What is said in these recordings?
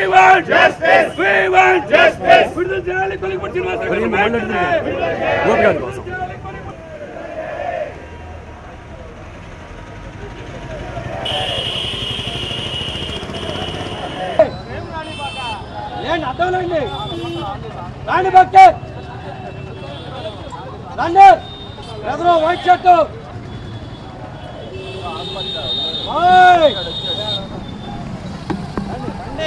want justice. We want justice. విడుదల చేయాలి కొలిపూడి శ్రీనివాసరావు గారి కోసం. ఏంటి అర్థంలేండి రాండి భక్తి రండి ఎదురు వైట్ షర్టు రండి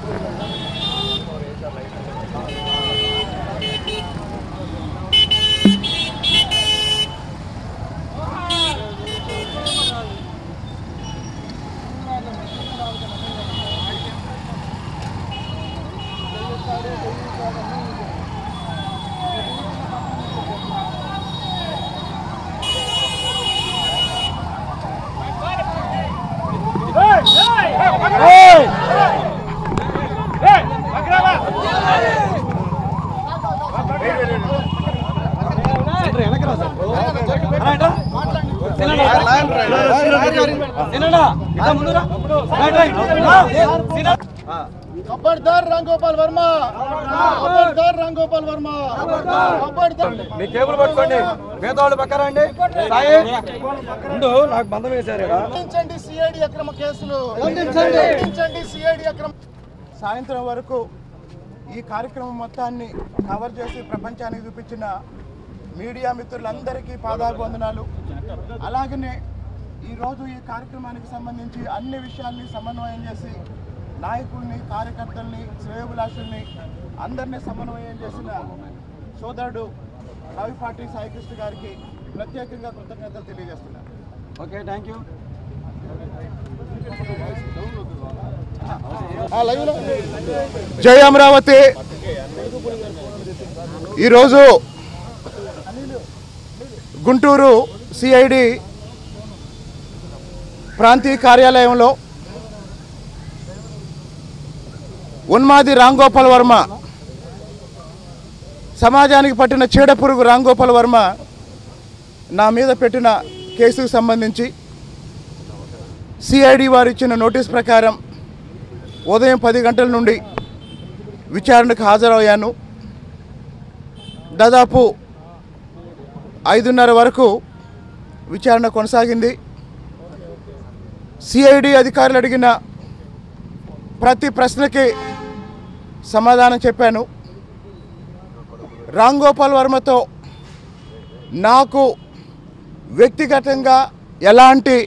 खबरदार रामगोपाल वर्मा खबरदार रामगोपाल वर्मा खबरदार మీ కేబుల్ పట్టుకోండి పేదవాళ్ళు పక్కరండి సాయి ముందు నాకు బంధం వేశారు ఖండించండి సిఐడి అక్రమ కేసులు ఖండించండి సిఐడి అక్రమ సాయంత్రం వరకు ఈ కార్యక్రమం మొత్తాన్ని కవర్ చేసి ప్రపంచానికి చూపించిన మీడియా మిత్రులందరికీ పాదాభివందనాలు. అలాగనే ఈరోజు ఈ కార్యక్రమానికి సంబంధించి అన్ని విషయాల్ని సమన్వయం చేసి నాయకుల్ని కార్యకర్తల్ని శ్రేయోభిలాషుల్ని అందరినీ సమన్వయం చేసిన సోదరుడు రవిపాటి సాయికృష్ణ గారికి ప్రత్యేకంగా కృతజ్ఞతలు తెలియజేస్తున్నాను. Okay thank you. జై అమరావతి. ఈరోజు గుంటూరు సిఐడి ప్రాంతీయ కార్యాలయంలో ఉన్మాది రాంగోపాల్ వర్మ, సమాజానికి పట్టిన చీడపురుగు రాంగోపాల్ వర్మ నా మీద పెట్టిన కేసుకు సంబంధించి సిఐడి వారు ఇచ్చిన నోటీస్ ప్రకారం ఉదయం 10 గంటల నుండి విచారణకు హాజరయ్యాను. దాదాపు 5:30 వరకు విచారణ కొనసాగింది. సిఐడి అధికారులు అడిగిన ప్రతి ప్రశ్నకి సమాధానం చెప్పాను. రాంగోపాల్ వర్మతో నాకు వ్యక్తిగతంగా ఎలాంటి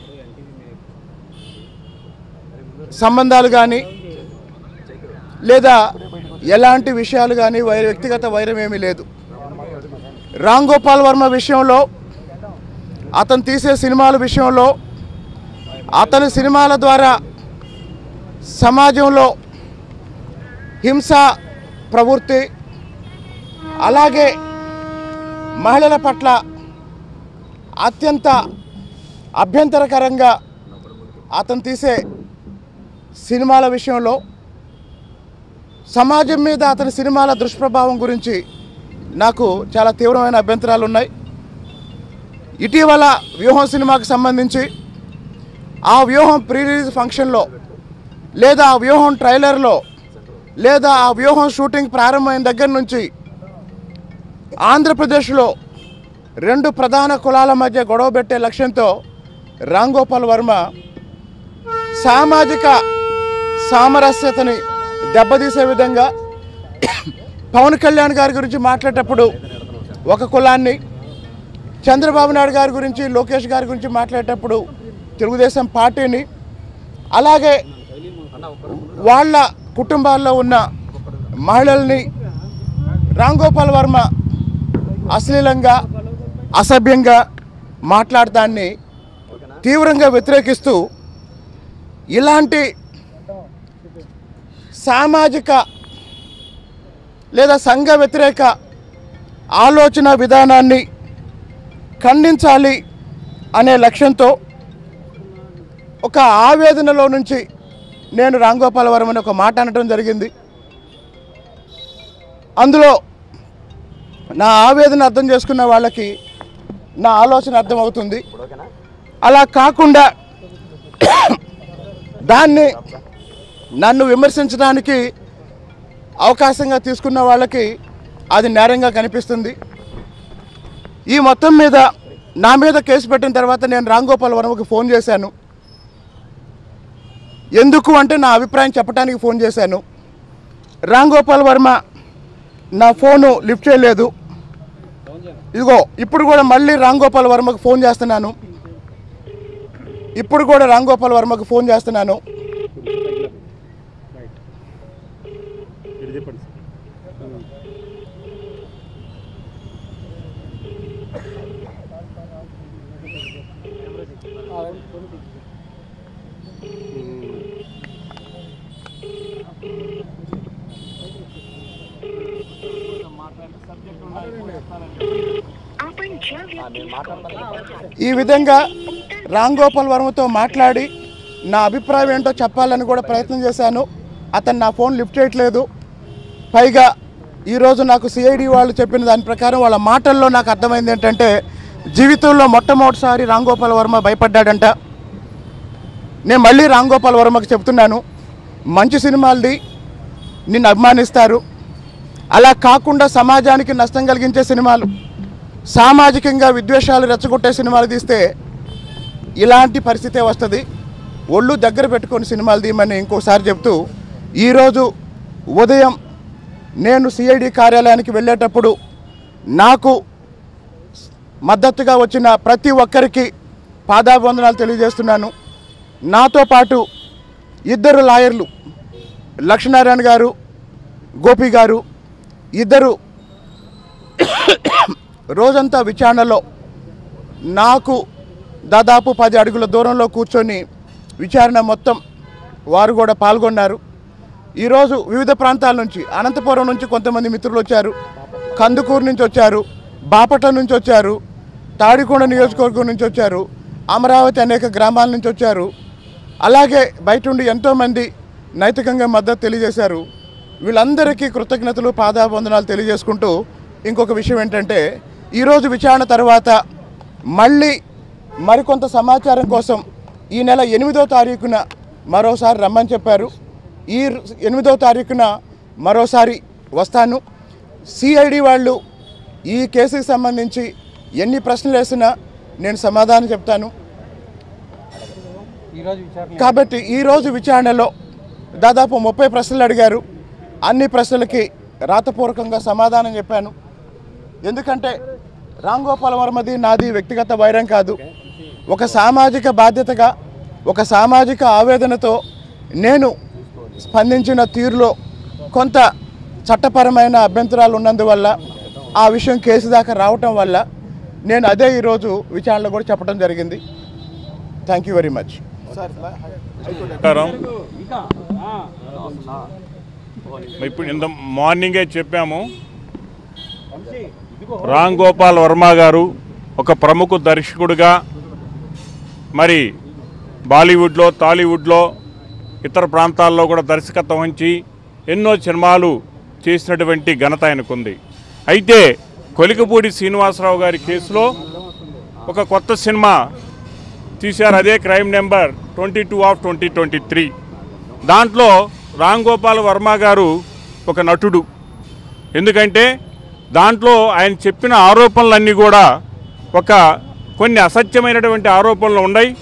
సంబంధాలు కానీ లేదా ఎలాంటి విషయాలు కానీ వ్యక్తిగత వైరం ఏమీ లేదు. రాంగోపాల్ వర్మ విషయంలో, అతను తీసే సినిమాల విషయంలో, అతని సినిమాల ద్వారా సమాజంలో హింస ప్రవృత్తి, అలాగే మహిళల పట్ల అత్యంత అభ్యంతరకరంగా అతను తీసే సినిమాల విషయంలో, సమాజం మీద అతని సినిమాల దుష్ప్రభావం గురించి నాకు చాలా తీవ్రమైన అభ్యంతరాలు ఉన్నాయి. ఇటీవల వ్యూహం సినిమాకు సంబంధించి ఆ వ్యూహం ప్రీ రిలీజ్ ఫంక్షన్లో, లేదా ఆ వ్యూహం ట్రైలర్లో, లేదా ఆ వ్యూహం షూటింగ్ ప్రారంభమైన దగ్గర నుంచి ఆంధ్రప్రదేశ్లో 2 ప్రధాన కులాల మధ్య గొడవ పెట్టే లక్ష్యంతో రాంగోపాల్ వర్మ సామాజిక సామరస్యతని దెబ్బతీసే విధంగా పవన్ కళ్యాణ్ గారి గురించి మాట్లాడేటప్పుడు ఒక కులాన్ని, చంద్రబాబు నాయుడు గారి గురించి, లోకేష్ గారి గురించి మాట్లాడేటప్పుడు తెలుగుదేశం పార్టీని, అలాగే వాళ్ళ కుటుంబాల్లో ఉన్న మహిళల్ని రాంగోపాల్ వర్మ అశ్లీలంగా అసభ్యంగా మాట్లాడటాన్ని తీవ్రంగా వ్యతిరేకిస్తూ ఇలాంటి సామాజిక లేదా సంఘ వ్యతిరేక ఆలోచన విధానాన్ని ఖండించాలి అనే లక్ష్యంతో ఒక ఆవేదనలో నుంచి నేను రాంగోపాల్ వర్మని ఒక మాట అనడం జరిగింది. అందులో నా ఆవేదన అర్థం చేసుకున్న వాళ్ళకి నా ఆలోచన అర్థమవుతుంది. అలా కాకుండా దాన్ని నన్ను విమర్శించడానికి అవకాశంగా తీసుకున్న వాళ్ళకి అది నేరంగా కనిపిస్తుంది. ఈ మొత్తం మీద నా మీద కేసు పెట్టిన తర్వాత నేను రామ్ గోపాల్ వర్మకి ఫోన్ చేశాను. ఎందుకు అంటే నా అభిప్రాయం చెప్పడానికి ఫోన్ చేశాను. రామ్ గోపాల్ వర్మ నా ఫోను లిఫ్ట్ చేయలేదు. ఇదిగో ఇప్పుడు కూడా మళ్ళీ రామ్ గోపాల్ వర్మకు ఫోన్ చేస్తున్నాను. ఈ విధంగా రామ్ గోపాల్ వర్మతో మాట్లాడి నా అభిప్రాయం ఏంటో చెప్పాలని కూడా ప్రయత్నం చేశాను. అతను నా ఫోన్ లిఫ్ట్ చేయట్లేదు. పైగా ఈరోజు నాకు సిఐడి వాళ్ళు చెప్పిన దాని ప్రకారం వాళ్ళ మాటల్లో నాకు అర్థమైంది ఏంటంటే జీవితంలో మొట్టమొదటిసారి రామ్ గోపాల్ వర్మ భయపడ్డాడంట. నేను మళ్ళీ రామ్ గోపాల్ వర్మకి చెప్తున్నాను, మంచి సినిమాలది, నిన్ను అభిమానిస్తారు. అలా కాకుండా సమాజానికి నష్టం కలిగించే సినిమాలు, సామాజికంగా విద్వేషాలు రెచ్చగొట్టే సినిమాలు తీస్తే ఇలాంటి పరిస్థితే వస్తుంది. ఒళ్ళు దగ్గర పెట్టుకొని సినిమాలు తీయమని ఇంకోసారి చెప్తూ, ఈరోజు ఉదయం నేను సిఐడి కార్యాలయానికి వెళ్ళేటప్పుడు నాకు మద్దతుగా వచ్చిన ప్రతి ఒక్కరికి పాదాభివందనాలు తెలియజేస్తున్నాను. నాతో పాటు ఇద్దరు లాయర్లు, లక్ష్మీనారాయణ గారు, గోపి గారు, ఇద్దరు రోజంతా విచారణలో నాకు దాదాపు 10 అడుగుల దూరంలో కూర్చొని విచారణ మొత్తం వారు కూడా పాల్గొన్నారు. ఈరోజు వివిధ ప్రాంతాల నుంచి, అనంతపురం నుంచి కొంతమంది మిత్రులు వచ్చారు, కందుకూరు నుంచి వచ్చారు, బాపట్ల నుంచి వచ్చారు, తాడికొండ నియోజకవర్గం నుంచి వచ్చారు, అమరావతి అనేక గ్రామాల నుంచి వచ్చారు. అలాగే బయట ఉండి ఎంతోమంది నైతికంగా మద్దతు తెలియజేశారు. వీళ్ళందరికీ కృతజ్ఞతలు, పాదాభివందనాలు తెలియజేసుకుంటూ ఇంకొక విషయం ఏంటంటే ఈరోజు విచారణ తర్వాత మళ్ళీ మరికొంత సమాచారం కోసం ఈ నెల 8వ తారీఖున మరోసారి రమ్మని చెప్పారు. ఈ 8వ తారీఖున మరోసారి వస్తాను. సిఐడి వాళ్ళు ఈ కేసుకి సంబంధించి ఎన్ని ప్రశ్నలు వేసినా నేను సమాధానం చెప్తాను. కాబట్టి ఈరోజు విచారణలో దాదాపు 30 ప్రశ్నలు అడిగారు. అన్ని ప్రశ్నలకి రాతపూర్వకంగా సమాధానం చెప్పాను. ఎందుకంటే రామ్ గోపాల్ వర్మది నాది వ్యక్తిగత వైరం కాదు. ఒక సామాజిక బాధ్యతగా, ఒక సామాజిక ఆవేదనతో నేను స్పందించిన తీరులో కొంత చట్టపరమైన అభ్యంతరాలు ఉన్నందువల్ల ఆ విషయం కేసు దాకా రావటం వల్ల నేను అదే ఈరోజు విచారణలో కూడా చెప్పడం జరిగింది. Thank you very much. ఇప్పుడు ఇంత మార్నింగే చెప్పాము, రామ్ గోపాల్ వర్మ గారు ఒక ప్రముఖ దర్శకుడిగా మరి బాలీవుడ్లో, టాలీవుడ్లో, ఇతర ప్రాంతాల్లో కూడా దర్శకత్వం వహించి ఎన్నో సినిమాలు చేసినటువంటి ఘనత ఆయనకుంది. అయితే కొలికపూడి శ్రీనివాసరావు గారి కేసులో ఒక కొత్త సినిమా తీశారు. అదే క్రైమ్ నెంబర్ 22/2023. దాంట్లో రామ్ గోపాల్ వర్మ గారు ఒక నటుడు. ఎందుకంటే దాంట్లో ఆయన చెప్పిన ఆరోపణలన్నీ కూడా కొన్ని అసత్యమైనటువంటి ఆరోపణలు ఉన్నాయి.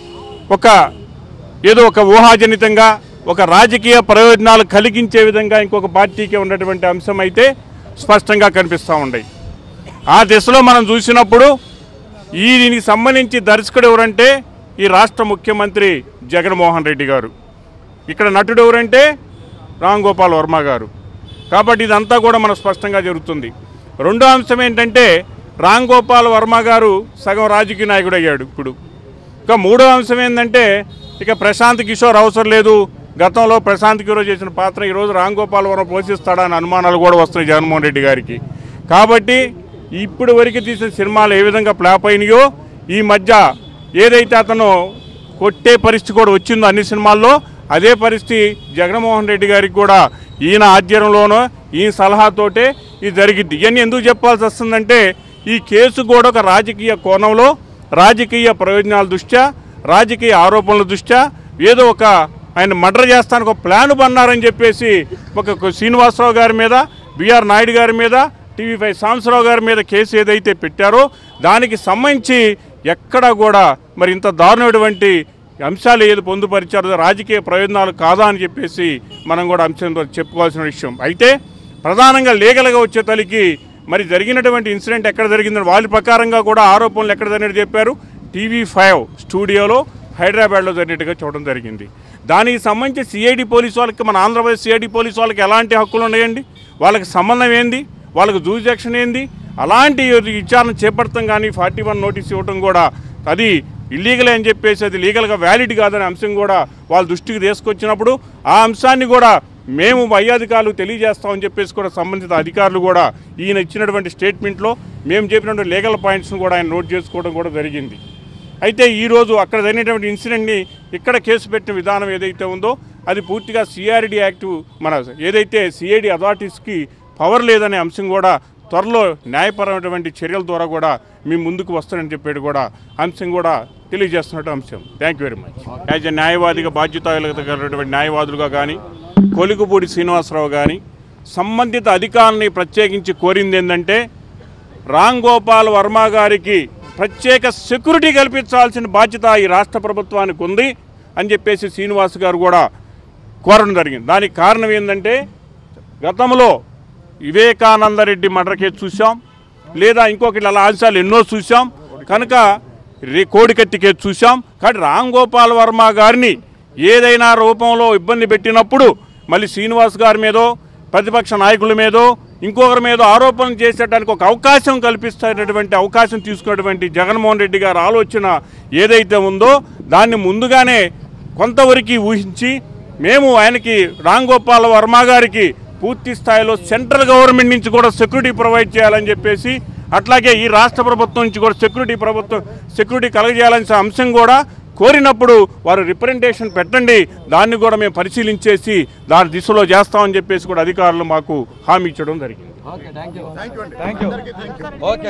ఏదో ఒక ఊహాజనితంగా ఒక రాజకీయ ప్రయోజనాలు కలిగించే విధంగా ఇంకొక పార్టీకి ఉన్నటువంటి అంశం అయితే స్పష్టంగా కనిపిస్తూ ఉన్నాయి. ఆ దిశలో మనం చూసినప్పుడు దీనికి సంబంధించి దర్శకుడు ఎవరంటే ఈ రాష్ట్ర ముఖ్యమంత్రి జగన్మోహన్ రెడ్డి గారు. ఇక్కడ నటుడు ఎవరంటే రామ్ గోపాల్ వర్మ గారు. కాబట్టి ఇదంతా కూడా మనకు స్పష్టంగా జరుగుతుంది. రెండో అంశం ఏంటంటే రామ్ గోపాల్ వర్మ గారు సగం రాజకీయ నాయకుడు అయ్యాడు ఇప్పుడు. ఇక మూడో అంశం ఏంటంటే ఇక ప్రశాంత్ కిషోర్ అవసరం లేదు. గతంలో ప్రశాంత్ కిషోర్ చేసిన పాత్ర ఈరోజు రామ్ గోపాల్ వర్మ పోషిస్తాడని అనుమానాలు కూడా వస్తున్నాయి జగన్మోహన్ రెడ్డి గారికి. కాబట్టి ఇప్పుడు వరకు తీసిన సినిమాలు ఏ విధంగా ఫ్లాప్ అయినాయో ఈ మధ్య ఏదైతే అతను కొట్టే పరిస్థితి కూడా వచ్చిందో అన్ని సినిమాల్లో, అదే పరిస్థితి జగన్మోహన్ రెడ్డి గారికి కూడా ఈయన ఆధ్వర్యంలోనో ఈయన సలహాతోటే ఇది జరిగిద్ది. ఇవన్నీ ఎందుకు చెప్పాల్సి వస్తుందంటే ఈ కేసు కూడా ఒక రాజకీయ కోణంలో, రాజకీయ ప్రయోజనాల దృష్ట్యా, రాజకీయ ఆరోపణల దృష్ట్యా ఏదో ఒక ఆయన మర్డర్ చేస్తానికి ఒక ప్లాన్ బన్నారని చెప్పేసి ఒక శ్రీనివాసరావు గారి మీద, బిఆర్ నాయుడు గారి మీద, TV5 సాంబశివరావు గారి మీద కేసు ఏదైతే పెట్టారో దానికి సంబంధించి ఎక్కడ కూడా మరి ఇంత దారుణమైనటువంటి అంశాలు ఏది పొందుపరిచారో రాజకీయ ప్రయోజనాలు కాదా అని చెప్పేసి మనం కూడా అంశం చెప్పుకోవాల్సిన విషయం. అయితే ప్రధానంగా లీగల్గా వచ్చే తలికి మరి జరిగినటువంటి ఇన్సిడెంట్ ఎక్కడ జరిగిందని వాళ్ళ ప్రకారంగా కూడా ఆరోపణలు ఎక్కడ జరిగినట్టు చెప్పారు. TV5 స్టూడియోలో హైదరాబాద్లో జరిగినట్టుగా చూడడం జరిగింది. దానికి సంబంధించి సిఐడి పోలీసు వాళ్ళకి, మన ఆంధ్రప్రదేశ్ సిఐడి పోలీసు వాళ్ళకి ఎలాంటి హక్కులు ఉన్నాయండి? వాళ్ళకి సంబంధం ఏంది? వాళ్ళకి జూరిడిక్షన్ ఏంది? అలాంటి విచారణ చేపడతాం కానీ 41 నోటీస్ ఇవ్వటం కూడా అది ఇల్లీగల్ అని చెప్పేసి అది లీగల్గా వ్యాలిడ్ కాదనే అంశం కూడా వాళ్ళ దృష్టికి తీసుకొచ్చినప్పుడు ఆ అంశాన్ని కూడా మేము పై అధికారులు తెలియజేస్తామని చెప్పేసి కూడా సంబంధిత అధికారులు కూడా ఈయన ఇచ్చినటువంటి స్టేట్మెంట్లో మేము చెప్పినటువంటి లీగల్ పాయింట్స్ను కూడా ఆయన నోట్ చేసుకోవడం కూడా జరిగింది. అయితే ఈరోజు అక్కడ జరిగినటువంటి ఇన్సిడెంట్ని ఇక్కడ కేసు పెట్టిన విధానం ఏదైతే ఉందో అది పూర్తిగా సిఆర్డి యాక్ట్, మన ఏదైతే సిఐడి అథారిటీస్కి పవర్ లేదనే అంశం కూడా త్వరలో న్యాయపరమైనటువంటి చర్యల ద్వారా కూడా మేము ముందుకు వస్తానని చెప్పేది కూడా అంశం కూడా తెలియజేస్తున్నట్టు అంశం. Thank you very much. As a న్యాయవాదిగా బాధ్యతగలిగినటువంటి న్యాయవాదులుగా కానీ కొలికుపూడి శ్రీనివాసరావు కానీ సంబంధిత అధికారులని ప్రత్యేకించి కోరింది ఏంటంటే రామ్ గోపాల్ వర్మ గారికి ప్రత్యేక సెక్యూరిటీ కల్పించాల్సిన బాధ్యత ఈ రాష్ట్ర ప్రభుత్వానికి ఉంది అని చెప్పేసి శ్రీనివాస్ గారు కూడా కోరడం జరిగింది. దానికి కారణం ఏంటంటే గతంలో వివేకానందరెడ్డి మర్డర్ కేసు చూసాం, లేదా ఇంకొకటి అలా అంశాలు ఎన్నో చూసాం, కనుక కోడికత్తి కేసు చూసాం. కానీ రామ్ గోపాల్ వర్మ గారిని ఏదైనా రూపంలో ఇబ్బంది పెట్టినప్పుడు మళ్ళీ శ్రీనివాస్ గారి మీదో ప్రతిపక్ష నాయకుల మీదో ఇంకొకరి మీద ఆరోపణలు చేసేటానికి ఒక అవకాశం కల్పిస్తున్నటువంటి అవకాశం తీసుకున్నటువంటి జగన్మోహన్ రెడ్డి గారి ఆలోచన ఏదైతే ఉందో దాన్ని ముందుగానే కొంతవరకు ఊహించి మేము ఆయనకి రామ్ గోపాల్ వర్మ గారికి పూర్తి స్థాయిలో సెంట్రల్ గవర్నమెంట్ నుంచి కూడా సెక్యూరిటీ ప్రొవైడ్ చేయాలని చెప్పేసి, అట్లాగే ఈ రాష్ట్ర ప్రభుత్వం నుంచి కూడా సెక్యూరిటీ కలగజేయాలనే అంశం కూడా కోరినప్పుడు వారు రిప్రజెంటేషన్ పెట్టండి, దాన్ని కూడా మేము పరిశీలించేసి దాని దిశలో చేస్తామని చెప్పేసి కూడా అధికారులు మాకు హామీ ఇచ్చడం జరిగింది.